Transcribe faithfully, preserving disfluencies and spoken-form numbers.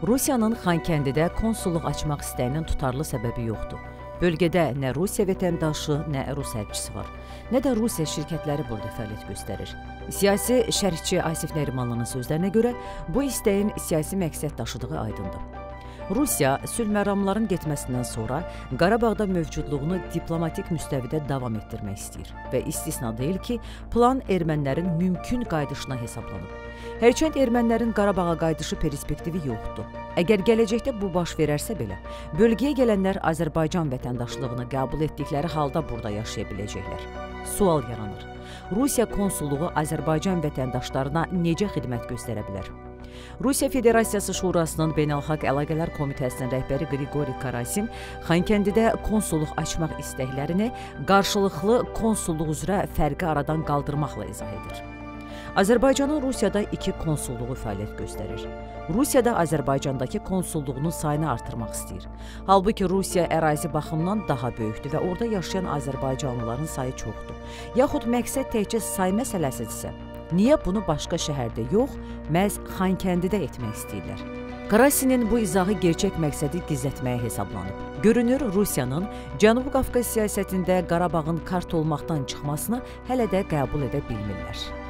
Rusiyanın Xankəndidə konsulluq açmaq istəyinin tutarlı səbəbi yoxdur. Bölgədə nə Rusiya vətəndaşı, nə Rus hərbçisi var, nə də Rusiya şirkətləri burada fəaliyyət göstərir. Siyasi şərhçi Asif Nərimanlının sözlərinə görə bu istəyin siyasi məqsəd daşıdığı aydındır. Rusiya sülh məramlarının getməsindən sonra Qarabağda mövcudluğunu diplomatik müstəvidə davam etdirmək istəyir və istisna deyil ki, plan ermənilərin mümkün qayıdışına hesablanıb. Hərçənd ermənilərin Qarabağa qayıdışı perspektivi yoxdur. Əgər gələcəkdə bu baş verərsə belə, bölgəyə gələnlər Azərbaycan vətəndaşlığını qəbul etdikləri halda burada yaşaya biləcəklər. Sual yaranır. Rusiya konsulluğu Azərbaycan vətəndaşlarına necə xidmət göstərə bilər? Rusiya Federasiyası Şurasının Beynəlxalq Əlaqələr Komitəsinin rəhbəri Qriqori Karasin Xankəndidə konsulluq açmaq istəklərini qarşılıqlı konsulluq üzrə fərqi aradan qaldırmaqla izah edir. Azərbaycanın Rusiyada iki konsulluğu fəaliyyət göstərir. Rusiyada Azərbaycandakı konsulluğunun sayını artırmaq istəyir. Halbuki Rusiya ərazi baxımından daha böyükdür və orada yaşayan azərbaycanlıların sayı çoxdur. Yaxud məqsəd təkcə say məsələsidirsə, niyə bunu başqa şəhərdə yox, məhz Xankəndidə etmək istəyirlər? Karasinin bu izahı gerçək məqsədi gizlətməyə hesablanıb. Görünür, Rusiyanın Cənubi Qafqaz siyasətində Qarabağın kart olmaqdan çıxmasını hələ də qəbul edə bilmirlər.